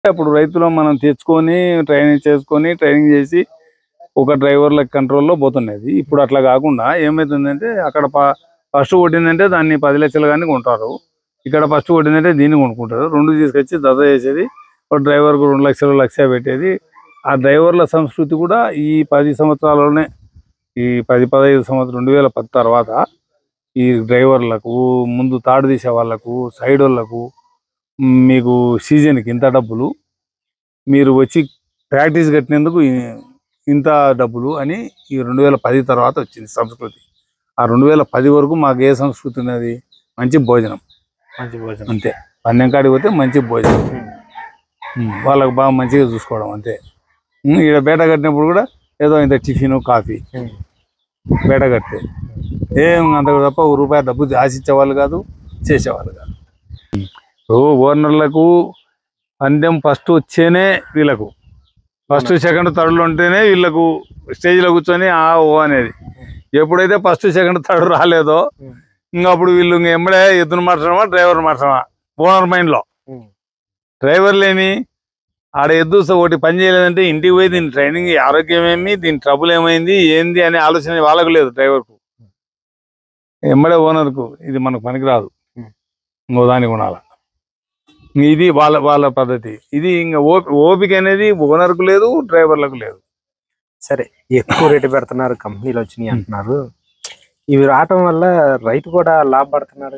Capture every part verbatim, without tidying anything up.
అప్పుడు రైతులు మనం తెచ్చుకొని ట్రైనింగ్ చేసుకొని ట్రైనింగ్ చేసి ఒక డ్రైవర్ల కంట్రోల్లో పోతున్నది. ఇప్పుడు అట్లా కాకుండా ఏమైతుందంటే అక్కడ ఫస్ట్ కొట్టిందంటే దాన్ని పది లక్షలు కానీ కొంటారు. ఇక్కడ ఫస్ట్ కొట్టిందంటే దీన్ని కొనుక్కుంటారు. రెండు తీసుకొచ్చి దద చేసేది ఒక డ్రైవర్కు రెండు లక్షలు లక్ష పెట్టేది. ఆ డ్రైవర్ల సంస్కృతి కూడా ఈ పది సంవత్సరాల్లోనే ఈ పది పదహైదు సంవత్సరం రెండు వేల పది తర్వాత ఈ డ్రైవర్లకు ముందు తాడు తీసే వాళ్ళకు సైడ్ వాళ్ళకు మీకు సీజన్కి ఇంత డబ్బులు, మీరు వచ్చి ప్రాక్టీస్ కట్టినందుకు ఇంత డబ్బులు అని ఈ రెండు వేల పది తర్వాత వచ్చింది సంస్కృతి. ఆ రెండు వేల పది వరకు మాకు ఏ సంస్కృతి ఉన్నది? మంచి భోజనం, మంచి భోజనం అంతే. పందెం కాడికి పోతే మంచి భోజనం, వాళ్ళకు బాగా మంచిగా చూసుకోవడం అంతే. ఇక్కడ బేట కట్టినప్పుడు కూడా ఏదో ఇంత టిఫిన్ కాఫీ బేట కడితే ఏం అంత తప్ప ఒక రూపాయి డబ్బు ఆశించేవాళ్ళు కాదు, చేసేవాళ్ళు కాదు. ఓనర్లకు పందెం ఫస్ట్ వచ్చేనే వీళ్ళకు ఫస్ట్ సెకండ్ థర్డ్లు ఉంటేనే వీళ్ళకు స్టేజ్లో కూర్చొని ఆ ఓ అనేది. ఎప్పుడైతే ఫస్ట్ సెకండ్ థర్డ్ రాలేదో ఇంకా అప్పుడు వీళ్ళు ఇంక ఎమ్మడే ఎద్దును మార్చడమా డ్రైవర్ మార్చడమా ఓనర్ మైండ్లో. డ్రైవర్లు ఏమి ఆడ ఎద్దు ఒకటి పని చేయలేదంటే ఇంటికి పోయి దీని ట్రైనింగ్ ఆరోగ్యం ఏమి, దీని ట్రబుల్ ఏమైంది ఏంది అనే ఆలోచన వాళ్ళకు లేదు. డ్రైవర్కు ఎమ్మడే ఓనర్కు ఇది మనకు పనికిరాదు, ఇంకో దానికి కొనాల. ఇది వాళ్ళ వాళ్ళ పద్ధతి. ఇది ఇంకా ఓపిక అనేది ఓనర్కు లేదు, డ్రైవర్లకు లేదు. సరే, ఎక్కువ రేటు పెడుతున్నారు, కంపెనీలు వచ్చినాయి అంటున్నారు. ఇవి రావటం వల్ల రైతు కూడా లాభపడుతున్నాడు.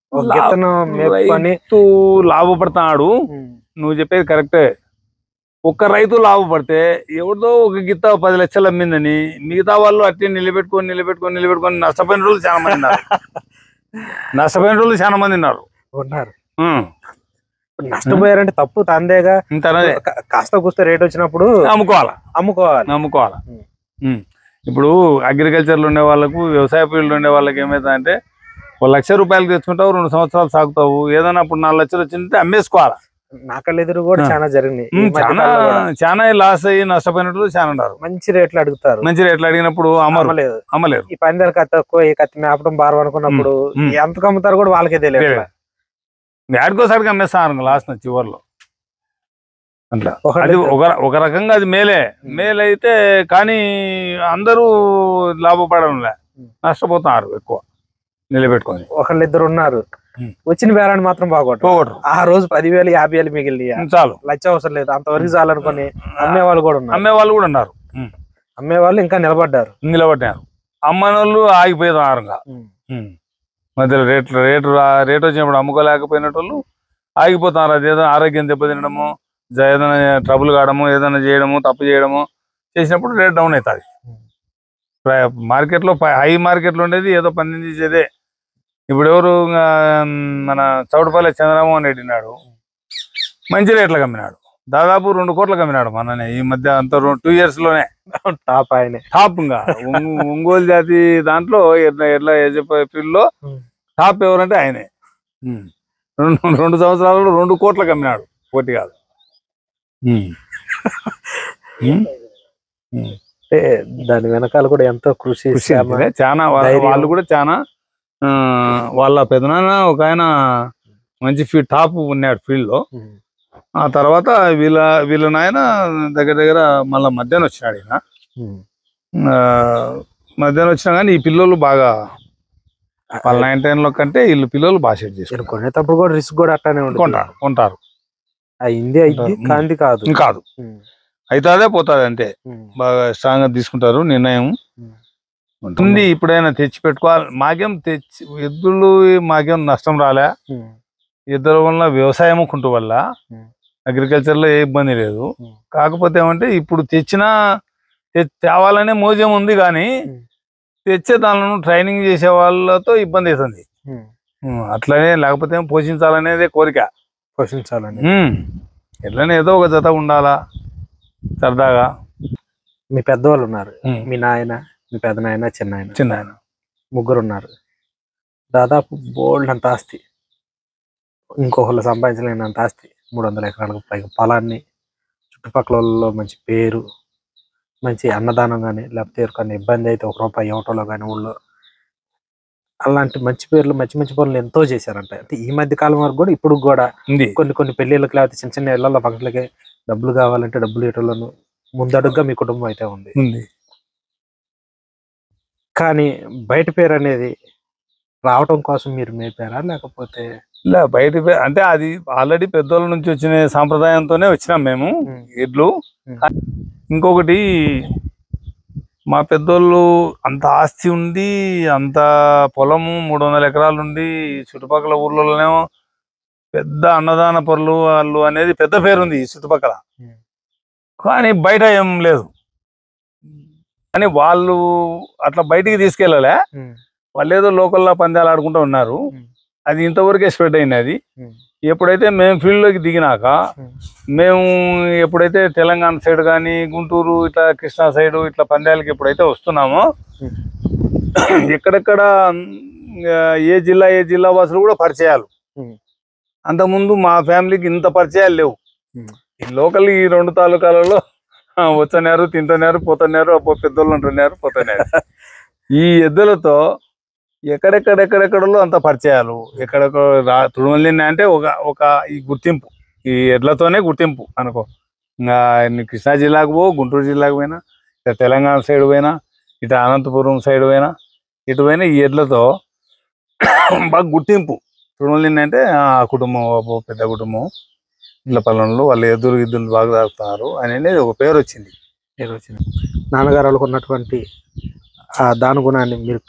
రైతు లాభపడుతున్నాడు, నువ్వు చెప్పేది కరెక్టే. ఒక్క రైతు లాభపడితే ఎవరిదో ఒక గిత్త పది లక్షలు అమ్మిందని మిగతా వాళ్ళు అట్టే నిలబెట్టుకొని నిలబెట్టుకొని నిలబెట్టుకొని నష్టపోయిన రోజులు చాలా మంది ఉన్నారు. నష్టపోయిన రోజులు చాలా మంది ఉన్నారు ఉన్నారు నష్టపోయారంటే తప్పు తందేగా. కాస్త కూస్త రేట్ వచ్చినప్పుడు అమ్ముకోవాలా అమ్ముకోవాలి అమ్ముకోవాలా ఇప్పుడు అగ్రికల్చర్లో ఉండే వాళ్ళకు, వ్యవసాయ ఫీల్డ్ ఉండే వాళ్ళకి ఏమైతుందంటే ఒక లక్ష రూపాయలు తెచ్చుకుంటావు, రెండు సంవత్సరాలు సాగుతావు, ఏదైనా అప్పుడు నాలుగు లక్షలు వచ్చిందంటే అమ్మేసుకోవాలా. నాకళ్ళు ఎదురు కూడా చాలా జరిగినాయి. చాలా చాలా లాస్ అయ్యి నష్టపోయినట్లు చాలా ఉన్నారు. మంచి రేట్లు అడుగుతారు, మంచి రేట్లు అడిగినప్పుడు అమ్మలేదు అమ్మలేదు. ఈ పందాలు కత్తి కత్తి మేపడం బారం అనుకున్నప్పుడు ఎంత అమ్ముతారు కూడా వాళ్ళకే తెలియదు. ఆడుకోసాడికి అమ్మేస్తాను లాస్ట్ చివరిలో. అట్లా అది ఒక ఒక రకంగా అది మేలే మేలే అయితే, కానీ అందరూ లాభపడడంలే, నష్టపోతున్నారు ఎక్కువ నిలబెట్టుకొని. ఒకళ్ళిద్దరు ఉన్నారు, వచ్చిన బేరాన్ని మాత్రం బాగోట్టు. ఆ రోజు పదివేలు యాభై వేలు మిగిలి చాలు, లక్ష అవసరం లేదు, అంతవరకు చాలనుకుని అమ్మే వాళ్ళు కూడా ఉన్నారు. అమ్మే వాళ్ళు కూడా ఉన్నారు అమ్మే వాళ్ళు ఇంకా నిలబడ్డారు నిలబడ్డారు అమ్మని వాళ్ళు ఆగిపోతున్నారు. మధ్యలో రేట్లు రేటు రేటు వచ్చినప్పుడు అమ్ముకోలేకపోయినట్టు ఆగిపోతున్నారు. అది ఏదైనా ఆరోగ్యం దెబ్బతినడము, ఏదైనా ట్రబుల్ కావడము, ఏదైనా చేయడము, తప్పు చేయడము చేసినప్పుడు రేట్ డౌన్ అవుతుంది. మార్కెట్లో హై మార్కెట్లో ఉండేది ఏదో పని తీసేదే. ఇప్పుడు ఎవరు మన చౌటపల్లి చంద్రమోహన్ రెడ్డి నాడు మంచి రేట్లకు అమ్మినాడు, దాదాపు రెండు కోట్లకు అమ్మినాడు మననే ఈ మధ్య. అంత టూ ఇయర్స్ లోనే టాప్ ఆయన టాప్. ఇంకా ఒంగోలు జాతి దాంట్లో ఎట్లా ఎట్లా ఫీల్డ్ లో టాప్ ఎవరంటే ఆయనే. రెండు రెండు సంవత్సరాలు రెండు కోట్లకు అమ్మినాడు, కోటి కాదు. దాని వెనకాల కూడా ఎంతో కృషి చాలా, వాళ్ళు కూడా చాలా. వాళ్ళ పెదనాన్న ఒక ఆయన మంచి ఫీ టాప్ ఉన్నాడు ఫీల్డ్ లో. ఆ తర్వాత వీళ్ళ వీళ్ళ నాయన దగ్గర దగ్గర మళ్ళా మధ్యాహ్నం వచ్చినాడు. ఈయన మధ్యాహ్నం వచ్చినా కానీ ఈ పిల్లలు బాగా వాళ్ళ నైన్ టెన్ లో కంటే వీళ్ళు పిల్లలు బాగా సెట్ చేసుకుంటారు. కొనేటప్పుడు కూడా రిస్క్ కూడా అట్లానే కొంటారు కొంటారు అయింది అయింది కాంతి కాదు కాదు అయితే అదే పోతుంది అంతే. బాగా స్ట్రాంగ్ గా తీసుకుంటారు నిర్ణయం ఉంటుంది. ఇప్పుడైనా తెచ్చి పెట్టుకోవాలి. మాకేం తెచ్చి ఎద్దులు మాకేం నష్టం రాలే. ఎద్దుల వల్ల వ్యవసాయం కుంటు వల్ల అగ్రికల్చర్ లో ఏ ఇబ్బంది లేదు. కాకపోతే ఏమంటే ఇప్పుడు తెచ్చినా తేవాలనే మోజం ఉంది, కానీ తెచ్చే దానిలో ట్రైనింగ్ చేసే వాళ్ళతో ఇబ్బంది అవుతుంది. అట్లనే లేకపోతే పోషించాలనేదే కోరిక. పోషించాలని ఎట్లనే ఏదో ఒక జత ఉండాలా సరదాగా. మీ పెద్దవాళ్ళు ఉన్నారు, మీ నాయన, మీ పెద్ద నాయన, చిన్నాయన చిన్నాయన ముగ్గురు ఉన్నారు. దాదాపు బోల్డ్ అంత ఆస్తి, ఇంకొకళ్ళు సంపాదించలేనంత ఆస్తి, మూడు వందల ఎకరాలకు పైగా పొలాన్ని, చుట్టుపక్కల మంచి పేరు, మంచి అన్నదానం కానీ లేకపోతే ఎవరికన్నా ఇబ్బంది అయితే ఒక రూపాయి ఇవ్వటంలో కానీ ఊళ్ళో అలాంటి మంచి పేర్లు మంచి మంచి పనులు ఎంతో చేశారంట. అంటే ఈ మధ్య కాలం వరకు కూడా ఇప్పుడు కూడా కొన్ని కొన్ని పెళ్లిళ్ళకి లేకపోతే చిన్న చిన్న ఇళ్లలో ఫంక్షన్లకి డబ్బులు కావాలంటే డబ్బులు ఇవ్వటంలోను ముందడుగుగా మీ కుటుంబం అయితే ఉంది. ఉంది కానీ బయట పేరు అనేది రావటం కోసం మీరు మేపారా లేకపోతే ఇలా బయట పే- అంటే అది ఆల్రెడీ పెద్దోళ్ళ నుంచి వచ్చిన సాంప్రదాయంతోనే వచ్చినాం మేము ఎడ్లు. ఇంకొకటి మా పెద్దోళ్ళు అంత ఆస్తి ఉండి అంత పొలము మూడు వందల ఎకరాలు ఉండి చుట్టుపక్కల ఊర్లలోనేమో పెద్ద అన్నదాన పరులు వాళ్ళు అనేది పెద్ద పేరు ఉంది ఈ చుట్టుపక్కల. కానీ బయట ఏం లేదు. కానీ వాళ్ళు అట్లా బయటికి తీసుకెళ్ళలే. వాళ్ళు ఏదో లోకల్లో పందాలు ఆడుకుంటూ ఉన్నారు. అది ఇంతవరకే స్ప్రెడ్ అయినది. ఎప్పుడైతే మేము ఫీల్డ్లోకి దిగినాక మేము ఎప్పుడైతే తెలంగాణ సైడ్ కానీ గుంటూరు ఇట్లా కృష్ణా సైడ్ ఇట్లా పందాలకి ఎప్పుడైతే వస్తున్నామో ఎక్కడెక్కడ ఏ జిల్లా ఏ జిల్లా వాసులు కూడా పరిచయాలు. అంతకుముందు మా ఫ్యామిలీకి ఇంత పరిచయాలు లేవు. ఈ లోకల్ ఈ రెండు తాలూకాలలో వచ్చన్నారు, తింటున్నారు, పోతున్నారు, అప్పో పెద్దోళ్ళు అంటున్నారు, పోతున్నారు. ఈ ఎద్దులతో ఎక్కడెక్కడెక్కడెక్కడలో అంత పరిచయాలు. ఎక్కడెక్కడ రా తుడుమల్లి అంటే ఒక ఒక ఈ గుర్తింపు ఈ ఎడ్లతోనే గుర్తింపు అనుకో. ఇంకా కృష్ణా జిల్లాకు పో, గుంటూరు జిల్లాకు పోయినా, ఇట్లా తెలంగాణ సైడ్ పోయినా, ఇటు అనంతపురం సైడ్ పోయినా, ఇటు పోయినా ఈ ఎడ్లతో బాగా గుర్తింపు. తుడుమల్లి అంటే ఆ కుటుంబం పెద్ద కుటుంబం, ఇట్ల పల్లెలు వాళ్ళు ఎద్దులు ఇద్దులు బాగా తాగుతున్నారు అనేది ఒక పేరు వచ్చింది. పేరు వచ్చింది. నాన్నగారు వాళ్ళకు ఉన్నటువంటి ఆ దాని గుణాన్ని మీరు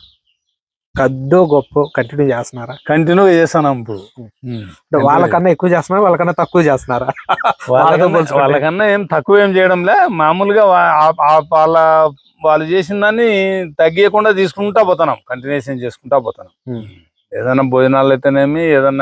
కద్దో గొప్ప కంటిన్యూ చేస్తున్నారా? కంటిన్యూ చేస్తున్నాం ఇప్పుడు. వాళ్ళకన్నా ఎక్కువ చేస్తున్నారా వాళ్ళకన్నా తక్కువ చేస్తున్నారా? వాళ్ళకన్నా ఏం తక్కువ ఏం చేయడంలే. మామూలుగా వాళ్ళ వాళ్ళు చేసిన దాన్ని తగ్గియకుండా తీసుకుంటా పోతున్నాం, కంటిన్యూషన్ చేసుకుంటా పోతున్నాం. ఏదైనా భోజనాలు అయితేనేమి, ఏదైనా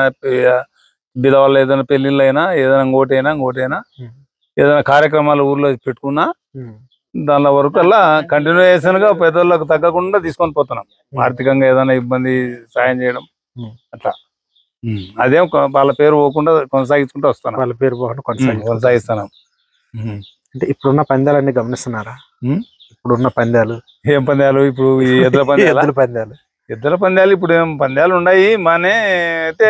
బిద వాళ్ళు ఏదైనా పెళ్లిళ్ళు అయినా, ఏదైనా ఇంకోటైనా ఇంకోటైనా ఏదైనా కార్యక్రమాలు ఊర్లో పెట్టుకున్నా దాని వరకు అలా కంటిన్యూషన్ గా పెద్దోళ్ళకి తగ్గకుండా తీసుకొని పోతున్నాం. ఆర్థికంగా ఏదైనా ఇబ్బంది సాయం చేయడం అట్లా అదేం వాళ్ళ పేరు పోకుండా కొనసాగించుకుంటూ వస్తున్నాం. వాళ్ళ పేరు పోకుండా కొనసాగిస్తున్నాం. అంటే ఇప్పుడున్న పందాలన్నీ గమనిస్తున్నారా? ఇప్పుడున్న పందాలు ఏం పందాలు? ఇప్పుడు ఈ ఎద్దుల పందాలు పందాలు ఎద్దుల పందాలు ఇప్పుడు ఏం పందాలు ఉన్నాయి మానే. అయితే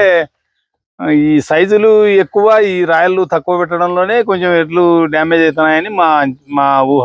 ఈ సైజులు ఎక్కువ, ఈ రాయలు తక్కువ పెట్టడంలోనే కొంచెం ఎడ్లు డ్యామేజ్ అవుతున్నాయని మా మా ఊహ.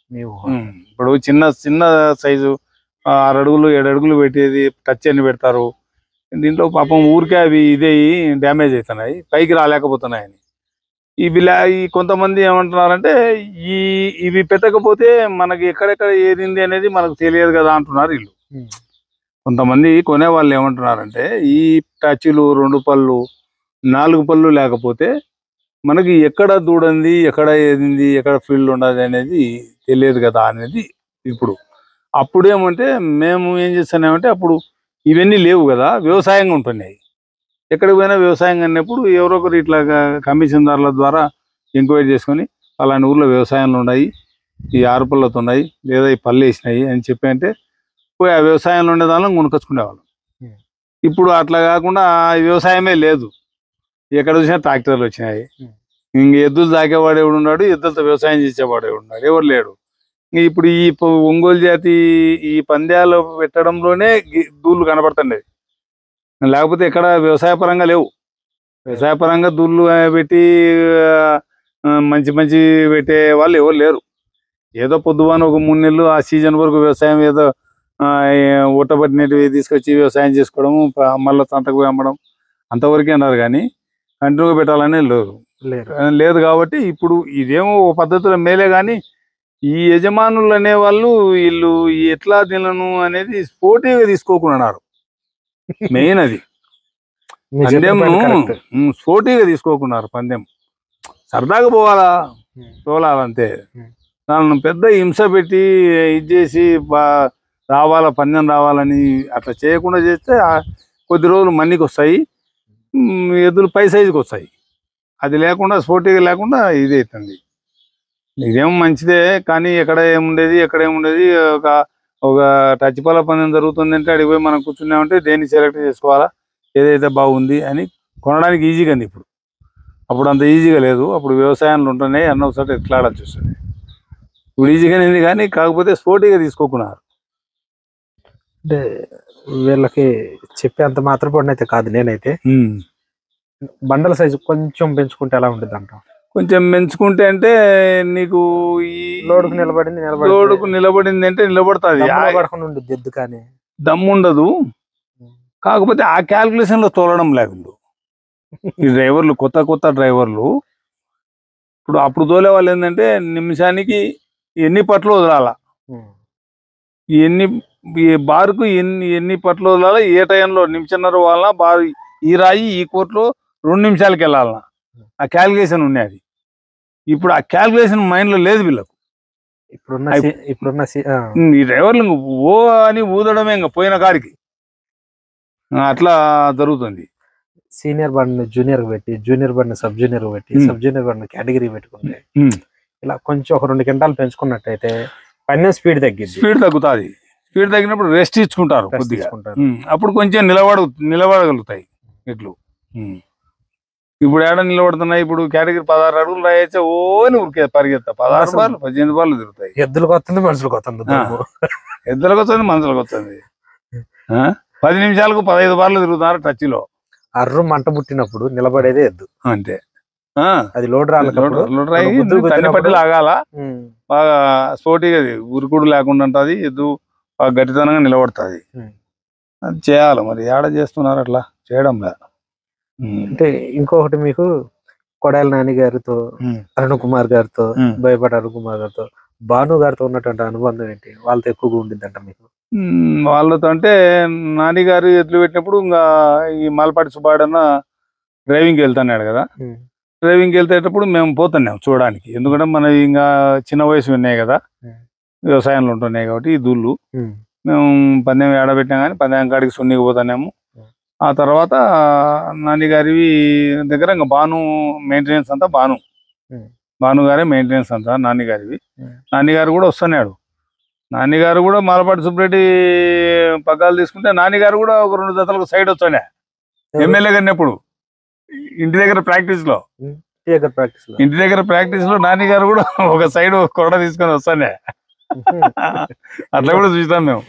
ఇప్పుడు చిన్న చిన్న సైజు ఆరు అడుగులు ఏడు అడుగులు పెట్టేది టచ్ అని పెడతారు. దీంట్లో పాపం ఊరికే అవి ఇదే డ్యామేజ్ అవుతున్నాయి, పైకి రాలేకపోతున్నాయని. ఇవి ఈ కొంతమంది ఏమంటున్నారంటే ఈ ఇవి పెట్టకపోతే మనకి ఎక్కడెక్కడ ఏదింది అనేది మనకు తెలియదు కదా అంటున్నారు వీళ్ళు. కొంతమంది కొనే వాళ్ళు ఏమంటున్నారంటే ఈ టచ్లు రెండు పళ్ళు నాలుగు పళ్ళు లేకపోతే మనకి ఎక్కడ దూడంది, ఎక్కడ ఏదింది, ఎక్కడ ఫీల్డ్ ఉండదు అనేది తెలియదు కదా అనేది. ఇప్పుడు అప్పుడేమంటే మేము ఏం చేస్తున్నామంటే అప్పుడు ఇవన్నీ లేవు కదా, వ్యవసాయంగా ఉంటున్నాయి. ఎక్కడికి పోయినా వ్యవసాయం అన్నప్పుడు ఎవరో ఒకరు ఇట్లా కమిషన్దారుల ద్వారా ఎంక్వైరీ చేసుకొని అలాంటి ఊర్లో వ్యవసాయంలో ఉన్నాయి, ఈ ఆరు పళ్ళతో ఉన్నాయి, లేదా ఈ పళ్ళు వేసినాయి అని చెప్పి అంటే పోయి ఆ వ్యవసాయంలో ఉండే దానిలో కొనుకొచ్చుకునేవాళ్ళం. ఇప్పుడు అట్లా కాకుండా వ్యవసాయమే లేదు. ఎక్కడ చూసినా ట్రాక్టర్లు వచ్చినాయి. ఇంక ఎద్దులు తాకేవాడు ఎవడు ఉన్నాడు, ఎద్దులతో వ్యవసాయం చేసేవాడు ఎవడు ఉన్నాడు, ఎవరు లేడు. ఇప్పుడు ఈ ఒంగోలు జాతి ఈ పందాలు పెట్టడంలోనే దూళ్ళు కనబడుతుండేది, లేకపోతే ఎక్కడ వ్యవసాయ పరంగా లేవు. వ్యవసాయ పరంగా దూళ్ళు పెట్టి మంచి మంచి పెట్టే వాళ్ళు ఎవరు లేరు. ఏదో పొద్దువాన ఒక మూడు నెలలు ఆ సీజన్ వరకు వ్యవసాయం ఏదో ఊటబట్టినవి తీసుకొచ్చి వ్యవసాయం చేసుకోవడము, మళ్ళీ సంతకు అమ్మడం అంతవరకే అన్నారు. కానీ కంటిన్యూగా పెట్టాలనే లేదు లేదు కాబట్టి ఇప్పుడు ఇదేమో ఒక పద్ధతిలో మేలే. కానీ ఈ యజమానులు అనే వాళ్ళు వీళ్ళు ఎట్లా తినను అనేది స్పోర్టివ్గా తీసుకోకున్నారు. మెయిన్ అది పందెంను స్పోర్టివ్గా తీసుకోకున్నారు. పందెం సరదాగా పోవాలా, తోలాలంతే. దాన్ని పెద్ద హింస పెట్టి ఇది చేసి బా రావాలా పందెం రావాలని అట్లా చేయకుండా చేస్తే కొద్ది రోజులు మన్నీకి వస్తాయి, ఎద్దులు పై సైజుకి వస్తాయి. అది లేకుండా స్పోర్టివ్గా లేకుండా ఇది అవుతుంది. ఇదేమో మంచిదే. కానీ ఎక్కడ ఏముండేది ఎక్కడ ఏముండేది ఒక ఒక టచ్ పాల పందెం జరుగుతుంది అంటే అడిగి పోయి మనం కూర్చున్నామంటే దేన్ని సెలెక్ట్ చేసుకోవాలా, ఏదైతే బాగుంది అని కొనడానికి ఈజీగా ఉంది. ఇప్పుడు అప్పుడు అంత ఈజీగా లేదు. అప్పుడు వ్యవసాయంలో ఉంటున్నాయి, అన్న ఒకసారి ఎట్లాడాల్సి వస్తుంది. ఇప్పుడు ఈజీగానే ఉంది కానీ కాకపోతే స్పోర్టివ్గా తీసుకోకున్నారు. అంటే వీళ్ళకి చెప్పేంత మాత్రం పడినైతే కాదు నేనైతే. ఉమ్. బండల సైజు కొంచెం పెంచుకుంటే ఎలా ఉంటుంది అంటావు? కొంచెం పెంచుకుంటే అంటే నీకు ఈ లోడుకు నిలబడింది నిలబడి లోడుకు నిలబడింది అంటే నిలబడుతుంది, పడకుండా ఉండి ఎద్దు కానీ దమ్ము ఉండదు. కాకపోతే ఆ క్యాల్కులేషన్ లో తోలడం లేకుండా ఈ డ్రైవర్లు కొత్త కొత్త డ్రైవర్లు ఇప్పుడు అప్పుడు తోలే వాళ్ళు ఏంటంటే నిమిషానికి ఎన్ని పట్లు వదలాలా, ఎన్ని ఈ బారుకు ఎన్ని ఎన్ని పట్లు వదలాలా, ఏ టైంలో నిమిషన్నర వాళ్ళ బారు ఈ రాయి ఈ కోట్లో రెండు నిమిషాలకి వెళ్ళాలన్నా ఆ క్యాల్కులేషన్ ఉన్నది. ఇప్పుడు ఆ క్యాల్కులేషన్ మైండ్ లో లేదు వీళ్ళకు. ఇప్పుడున్న ఇప్పుడున్న ఈ డ్రైవర్లు ఓ అని ఊదడమే ఇంకా పోయిన కాడికి అట్లా జరుగుతుంది. సీనియర్ బండిని జూనియర్ పెట్టి, జూనియర్ బండిని సబ్ జూనియర్ పెట్టి, సబ్ జూనియర్ బండిని కేటగిరీ పెట్టుకుంటే ఇలా కొంచెం ఒక రెండు గంటలు పెంచుకున్నట్టయితే పన్నె స్పీడ్ తగ్గింది, స్పీడ్ తగ్గుతుంది. స్పీడ్ తగ్గినప్పుడు రెస్ట్ ఇచ్చుకుంటారు కొద్దిగా, అప్పుడు కొంచెం నిలబడ నిలబడగలుగుతాయి ఎట్లు. ఇప్పుడు ఏడ నిలబడుతున్నాయి, ఇప్పుడు కేటగిరీ పదహారు అడుగులు రాయచ్చే ఓని ఉరికే పరిగెత్తా పదహారు బార్లు పద్దెనిమిది బార్లు తిరుగుతాయి. ఎద్దులకు వస్తుంది మనుషులకు వస్తుంది, ఎద్దులకు వస్తుంది మనుషులకు వస్తుంది. పది నిమిషాలకు పదహైదు బార్లు తిరుగుతున్నారు టచ్ లో. అర్రు మంట పుట్టినప్పుడు నిలబడేదే ఎద్దు అంతే. అది లోడ్ రాళ్ళ పట్టి లాగాల బాగా స్పోర్టీగా ఉరుకుడు లేకుండా ఉంటది, ఎద్దు బాగా గట్టితనంగా నిలబడుతుంది. అది చేయాలి, మరి ఏడ చేస్తున్నారు అట్లా చేయడం లేదు. అంటే ఇంకొకటి మీకు కొడాల నాని గారితో, అరుణ్ కుమార్ గారితో, భయపడ అరుణ్ కుమార్ గారితో, భాను గారితో ఉన్నటువంటి అనుబంధం ఏంటి? వాళ్ళతో ఎక్కువగా ఉండిందంట మీకు? వాళ్ళతో అంటే నాని గారు ఎద్దులు పెట్టినప్పుడు ఇంకా ఈ మాలపాటి సుబ్బాడన్న డ్రైవింగ్కి వెళ్తున్నాడు కదా, డ్రైవింగ్కి వెళ్తేటప్పుడు మేము పోతున్నాం చూడడానికి. ఎందుకంటే మన ఇంకా చిన్న వయసు ఉన్నాయి కదా, వ్యవసాయంలో ఉంటున్నాయి కాబట్టి ఈ దూళ్ళు మేము పందెం ఏడబెట్టినా కానీ పందెం కాడికి సున్నికి పోతున్నాము. ఆ తర్వాత నాని గారి దగ్గర ఇంకా భాను మెయింటెనెన్స్ అంతా భాను భాను గారే మెయింటెనెన్స్ అంతా నాని గారివి. నాని గారు కూడా వస్తున్నాడు. నాని గారు కూడా మాలపాటి సుబ్బరెడ్డి పగ్గాలు తీసుకుంటే నాని గారు కూడా ఒక రెండు జతలకు సైడ్ వచ్చానే ఎమ్మెల్యే గారినప్పుడు ఇంటి దగ్గర ప్రాక్టీస్ లో ఇంటి దగ్గర ప్రాక్టీస్ లో నాని గారు కూడా ఒక సైడ్ కొరడ తీసుకొని వస్తానే. అట్లా కూడా చూసినాం మేము.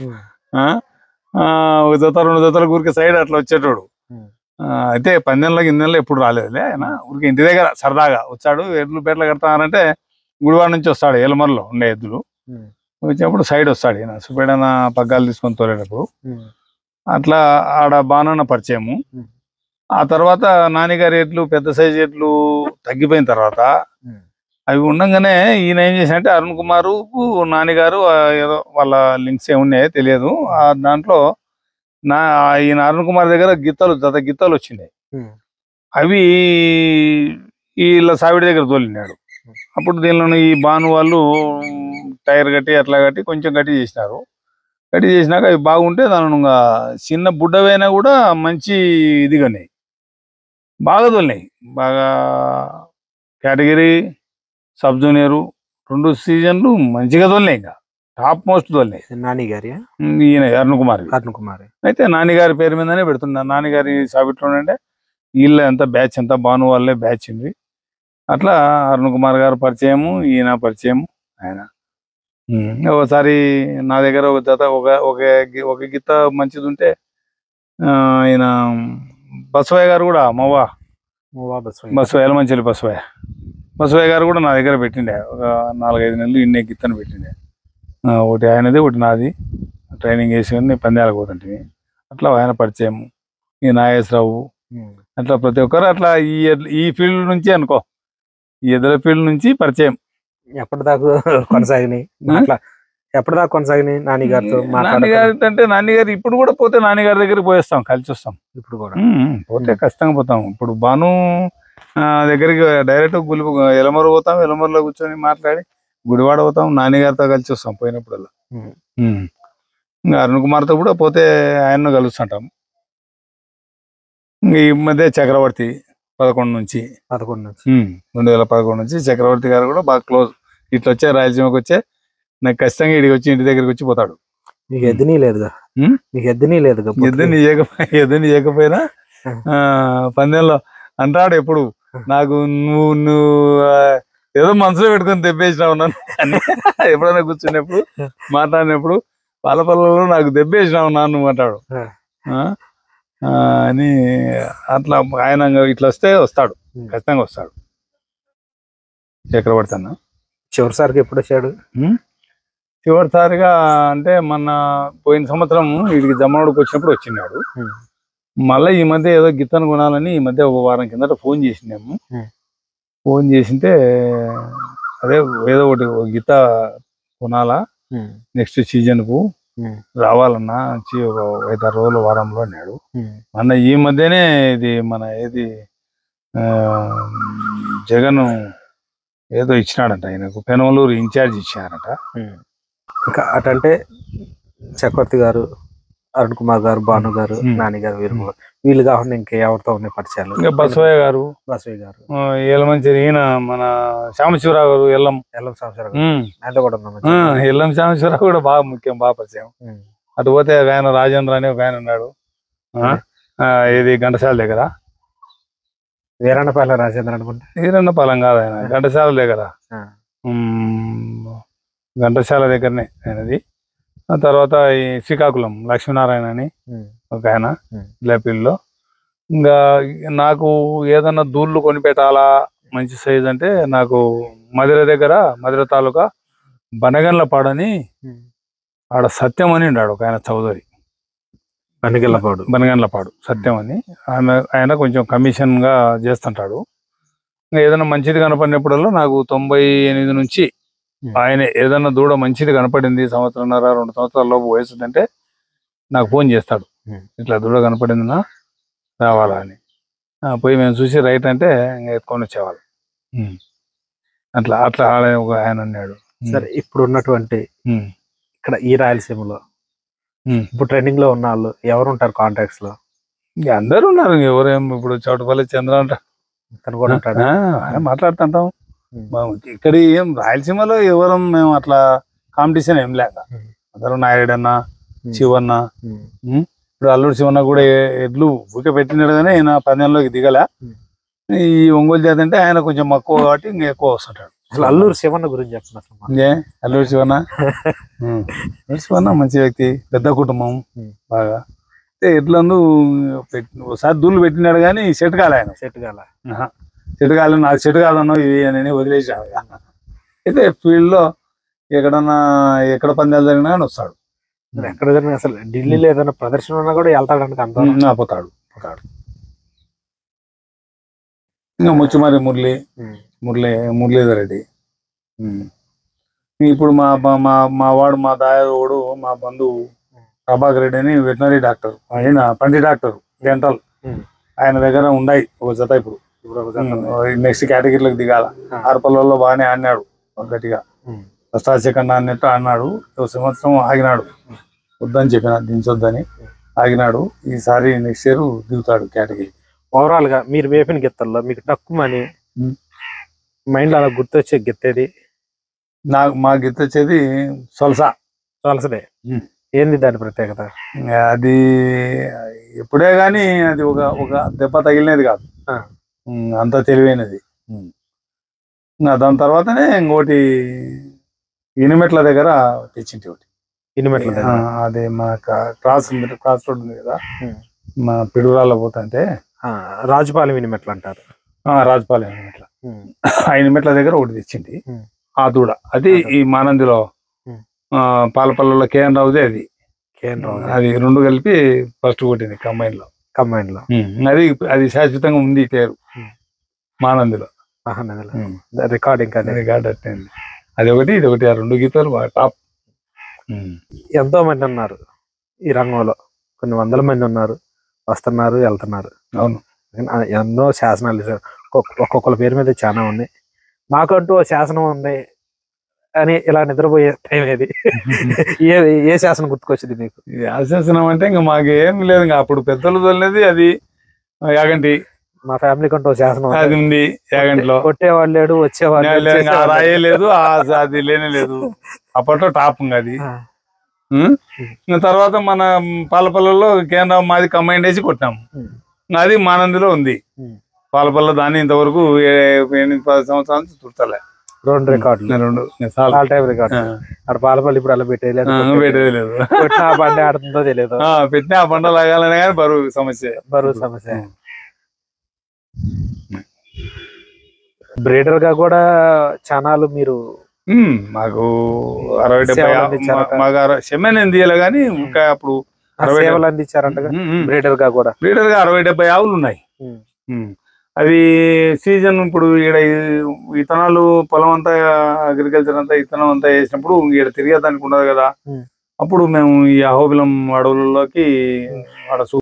ఒక జత రెండు జతల ఊరికి సైడ్ అట్లా వచ్చేటోడు. అయితే పందెంలో గిన్నెల్లో ఎప్పుడు రాలేదులే ఆయన, ఊరికి ఇంటి దగ్గర సరదాగా వచ్చాడు. ఎద్దులు పేర్లు కడతానంటే గుడివాడ నుంచి వస్తాడు, ఏలమర్లో ఉండే ఎద్దులు వచ్చినప్పుడు సైడ్ వస్తాడు ఈయన సుబ్బేడన్న పగ్గాలు తీసుకొని తోలేటప్పుడు. అట్లా ఆడ బాణన్న పరిచయము. ఆ తర్వాత నాన్నగారి ఎడ్లు పెద్ద సైజు ఎడ్లు తగ్గిపోయిన తర్వాత అవి ఉండగానే ఈయన ఏం చేశాడంటే అరుణ్ కుమారు నాన్నగారు ఏదో వాళ్ళ లింక్స్ ఏమున్నాయో తెలియదు, ఆ దాంట్లో నా ఈయన అరుణ్ కుమార్ దగ్గర గిత్తలు జత గిత్తలు వచ్చినాయి. అవి వీళ్ళ సావిడి దగ్గర తోలినాడు. అప్పుడు దీనిలో ఈ బాను వాళ్ళు టైర్ కట్టి అట్లా కట్టి కొంచెం గట్టి చేసినారు. గట్టి చేసినాక అవి బాగుంటే దాని చిన్న బుడ్డవైనా కూడా మంచి ఇదిగానే బాగా తోలినాయి. బాగా కేటగిరీ సబ్ జూనియరు రెండు సీజన్లు మంచిగా తోలినాయి, ఇంకా టాప్ మోస్ట్ తోలినాయి. నాని గారి ఈయన అరుణ్ కుమార్ అరుణ్ కుమార్ అయితే నాన్నగారి పేరు మీదనే పెడుతున్నా. నాన్నగారి సాబిట్లోనే వీళ్ళ ఎంత బ్యాచ్ ఎంత బాను వాళ్ళే బ్యాచ్ ఉంది. అట్లా అరుణ్ కుమార్ గారు పరిచయము, ఈయన పరిచయము. ఆయన ఒకసారి నా దగ్గర ఒక జత ఒక ఒక గిత్త మంచిది ఉంటే ఆయన బసవయ్య గారు కూడా మవ్వ బసవయ్య ఎలమంచిలి బసవయ్య బసవయ్య గారు కూడా నా దగ్గర పెట్టిండే ఒక నాలుగైదు నెలలు ఇన్నే గిత్తను పెట్టిండే. ఒకటి ఆయనది ఒకటి నాది ట్రైనింగ్ వేసి పందాలకు పోతుంటే అట్లా ఆయన పరిచయము. ఈ నాగేశ్వరరావు అట్లా ప్రతి ఒక్కరు అట్లా ఈ ఈ ఫీల్డ్ నుంచి అనుకో, ఈ ఎద్దుల ఫీల్డ్ నుంచి పరిచయం. ఎప్పటిదాకా కొనసాగినాయి అట్లా ఎప్పటిదాకా కొనసాగినాయి నాన్నగారితో? నాన్నగారి అంటే నాన్నగారు ఇప్పుడు కూడా పోతే నాన్నగారి దగ్గరికి పోయేస్తాం, కలిసి వస్తాం. ఇప్పుడు కూడా పోతే ఖచ్చితంగా పోతాం. ఇప్పుడు బాను దగ్గరికి డైరెక్ట్ గులి ఎలమరు పోతాం, ఎలమరులో కూర్చొని మాట్లాడి గుడివాడ పోతాం, నాన్నగారితో కలిసి వస్తాం పోయినప్పుడల్లా. ఇంకా అరుణ్ కుమార్తో కూడా పోతే ఆయన్ను కలుస్తుంటాం. ఈ మధ్య చక్రవర్తి పదకొండు నుంచి పదకొండు నుంచి రెండు వేల పదకొండు నుంచి చక్రవర్తి గారు కూడా బాగా క్లోజ్. ఇట్లా వచ్చే రాయలసీమకి వచ్చే నాకు ఖచ్చితంగా ఇడికి వచ్చి ఇంటి దగ్గరికి వచ్చి పోతాడు. మీకు ఎద్దునీ లేదుగా? మీకు ఎద్దునీ లేదుగా? ఎద్దుని ఎద్దుని ఇవ్వకపోయినా పందెంలో అంటాడు ఎప్పుడు నాకు నువ్వు నువ్వు ఏదో మనసులో పెట్టుకొని తెప్పేసినావు నన్ను. ఎప్పుడైనా కూర్చున్నప్పుడు మాట్లాడినప్పుడు పాలపల్లలో నాకు దెబ్బేసినావు నాన్న అంటాడు అని. అట్లా ఆయన ఇట్లా వస్తే వస్తాడు, ఖచ్చితంగా వస్తాడు చక్రవర్తి. చివరిసారికి ఎప్పుడు వచ్చాడు? చివరిసారిగా అంటే మొన్న పోయిన సంవత్సరం వీడికి జమ్మనోడికి వచ్చినప్పుడు వచ్చినాడు. మళ్ళీ ఈ మధ్య ఏదో గిత్తను కొనాలని ఈ మధ్య ఒక వారం కిందట ఫోన్ చేసినాము. ఫోన్ చేసింటే అదే ఏదో ఒకటి గిత్త కొనాలా నెక్స్ట్ సీజన్ కు రావాలన్నా ఒక ఐదారు రోజుల వారంలో అన్నాడు. మొన్న ఈ మధ్యనే ఇది మన ఏది జగన్ ఏదో ఇచ్చినాడంట ఆయనకు, పెనమలూరు ఇన్ఛార్జ్ ఇచ్చారట. ఇంకా అటంటే చక్రవర్తి గారు, అరుణ్ కుమార్ గారు, భాను గారు, నాని గారు, వీరు వీళ్ళు కాకుండా ఇంకా ఎవరితో ఉన్నాయి పరిచయాలు? ఇంకా బసవయ్య గారు, బసవయ్య గారు, ఎల్లమంచి ఈయన మన సాంబశివరావు గారు, ఎల్లం ఎల్లం సాంబశివరావు ఆయనతో కూడా ఉన్నాం. ఎల్లం సాంబశివరావు కూడా బాగా ముఖ్యం, బాగా పరిచయం. అటు పోతే ఒక ఆయన రాజేంద్ర అని ఒక ఆయన ఉన్నాడు, ఇది ఘంటసాల దగ్గర. వీరన్నపాలెం రాజేంద్ర అనుకుంటా. వీరన్నపాలెం కాదు, ఆయన ఘంటసాల దగ్గర, ఘంటసాల దగ్గరనే ఆయనది. ఆ తర్వాత ఈ శ్రీకాకుళం లక్ష్మీనారాయణ అని ఒక ఆయన లేపిల్లో. ఇంకా నాకు ఏదన్నా దూళ్ళు కొనిపెట్టాలా మంచి సైజ్ అంటే నాకు మధుర దగ్గర, మధుర తాలూకా బనగన్లపాడని ఆడ సత్యం అని ఉన్నాడు ఒక ఆయన చౌదరి. బనగన్లపాడు బనగన్లపాడు సత్యం అని ఆయన ఆయన కొంచెం కమిషన్ గా చేస్తుంటాడు. ఇంకా ఏదైనా మంచిది కనపడినప్పుడల్లా నాకు తొంభై ఎనిమిది నుంచి ఆయన ఏదన్నా దూడ మంచిది కనపడింది, సంవత్సరంన్నర రెండు సంవత్సరాల లోపు వయసు అంటే నాకు ఫోన్ చేస్తాడు, ఇట్లా దూడ కనపడిందినా రావాలా అని. పోయి మేము చూసి రైట్ అంటే ఇంకా ఎత్తుకొని వచ్చేవాళ్ళు. అట్లా అట్లా ఒక ఆయన అన్నాడు. సరే, ఇప్పుడు ఉన్నటువంటి ఇక్కడ ఈ రాయలసీమలో ఇప్పుడు ట్రెండింగ్ లో ఉన్న వాళ్ళు ఎవరు ఉంటారు కాంటాక్ట్స్ లో? అందరు ఉన్నారు, ఎవరేం ఇప్పుడు చౌటపల్లి చంద్ర అంటారు, తను కూడా ఉంటాడు, మాట్లాడుతుంటాం. ఇక్కడ ఏం రాయలసీమలో ఎవరు మేము అట్లా కాంపిటీషన్ ఏం లేక అందరూ నాయుడు అన్న, శివన్న. ఇప్పుడు అల్లుడు శివన్న కూడా ఎడ్లు ఊకే పెట్టినాడు కానీ ఆయన పందెంలోకి దిగలే. ఈ ఒంగోలు జాతి అంటే ఆయన కొంచెం మక్కువ కాబట్టి ఇంకా ఎక్కువ వస్తుంటాడు. అసలు అల్లూరు శివన్న గురించి చెప్పండి. ఏ అల్లూరు శివన్న అల్లూరు శివన్న మంచి వ్యక్తి, పెద్ద కుటుంబం బాగా. ఎడ్లందు ఒకసారి దూళ్ళు పెట్టినాడు కానీ సెట్ కాలే, ఆయన సెట్ కాల సెట్ కాలే నాకు సెట్ కాదన్నా ఇవి అని వదిలేసాడు. అయితే ఫీల్డ్ లో ఎక్కడన్నా ఎక్కడ పందాలు జరిగినా కానీ వస్తాడు. ఎక్కడ జరిగినా అసలు ఢిల్లీలో ఏదైనా ప్రదర్శన ఉన్నా కూడా వెళ్తాడానికి అంత పోతాడు పోతాడు ఇంకా ముచ్చుమారి మురళి మురళి మురళీధర్ రెడ్డి. ఇప్పుడు మా మా మా వాడు మా దాయోడు మా బంధువు ప్రభాకర్ రెడ్డి అని వెటనరీ డాక్టర్, ఆయన పంటి డాక్టర్ డెంటల్, ఆయన దగ్గర ఉన్నాయి ఒక జత. ఇప్పుడు నెక్స్ట్ కేటగిరీలోకి దిగాల. ఆరుపల్లలో బాగానే ఆడినాడు గట్టిగా, ఫస్ట్ సెకండ్ అన్నట్టు ఆడినాడు. ఒక సంవత్సరం ఆగినాడు, వద్దని చెప్పిన దించొద్దని ఆగినాడు. ఈసారి నెక్స్ట్ ఇయర్ దిగుతాడు కేటగిరీ. ఓవరాల్ గా మీరు వేపిన గిత్తల్లో మీకు తక్కువని మైండ్ అలా గుర్తొచ్చే గిత్తేది? నాకు మా గిత్త వచ్చేది సొలసా. సొలసదే. ఏంది దాని ప్రత్యేకత? అది ఎప్పుడే గాని అది ఒక ఒక దెబ్బ తగిలినది కాదు, అంత తెలివైనది. దాని తర్వాతనే ఇంకోటి ఇనిమెట్ల దగ్గర తెచ్చింటి ఒకటి. ఇనిమెట్ల అదే మా క్రాస్ క్రాస్ రోడ్ ఉంది కదా, మా పిడుగురాళ్ళ పోతుంటే రాజుపాలెం ఇనిమెట్ల అంటారు. రాజుపాలెం ఇనిమెట్ల, ఆ ఇనిమెట్ల దగ్గర ఒకటి తెచ్చింది ఆ దూడ. అది ఈ మానందిలో పాలపల్లలో కేఎన్ రావుదే. అది కేఎన్ రావు, అది రెండు కలిపి ఫస్ట్ కొట్టింది కంబైన్ లో. కంబైన్ లో అది అది శాశ్వతంగా ఉంది పేరు మానందిలో. Recording record అట్టండి. అది ఒకటి ఇది ఒకటి, ఆ రెండు గీతాలు బాగా టాప్. ఎంతో మంది ఉన్నారు ఈ రంగంలో, కొన్ని వందల మంది ఉన్నారు, వస్తున్నారు వెళ్తున్నారు. అవును, ఎన్నో శాసనాలు ఒక్కొక్కరి పేరు మీద చాలా ఉన్నాయి. మాకంటూ శాసనం ఉంది అని ఇలా నిద్రపోయే టైం ఏది? ఏ ఏ శాసనం గుర్తుకొచ్చింది మీకు? శాసనం అంటే ఇంకా మాకు ఏం లేదు, ఇంకా అప్పుడు పెద్దలు తోలేది అది యాగంటి. మా ఫ్యామిలీ కంటూ శాసనం అది ఉంది యాగంటిలో. కొట్టేవాళ్ళు లేడు, వచ్చేవాళ్ళు రాయే లేదు, అది లేనే లేదు. అప్పట్లో టాప్ ఇంకా అది. తర్వాత మన పాలపల్లలో కేంద్ర మాది కంబైండ్ వేసి కొట్టాము, అది మానందిలో ఉంది. పాలపల్ల దాన్ని ఇంతవరకు ఎనిమిది పది సంవత్సరాల నుంచి తుడతలే. రెండు రికార్డులు రెండు చాలు. All time record. అక్కడ పాలపల్లి ఇప్పుడు అలా పెట్టేయలేదు, పెట్టేది లేదు. కొట్టిన ఆ బండి ఆడుతుందో తెలియదు. పెట్టిన ఆ పంట లాగాలనే కానీ బరువు సమస్య, బరువు సమస్య. బ్రీడర్ గా కూడా చానాలు మీరు మాకు అరవై డెబ్బై మాకు సెమెన్ ఏం తీయాలి కానీ ఇంకా అప్పుడు అరవై సేవలు అందించారంట బ్రీడర్ గా కూడా. బ్రీడర్ గా అరవై డెబ్బై ఆవులు ఉన్నాయి. అవి సీజన్ ఇప్పుడు ఈడ విత్తనాలు పొలం అంతా అగ్రికల్చర్ అంతా విత్తనం అంతా వేసినప్పుడు ఈడ తిరిగేదానికి ఉండదు కదా, అప్పుడు మేము ఈ అహోబిలం అడవులలోకి ఆడ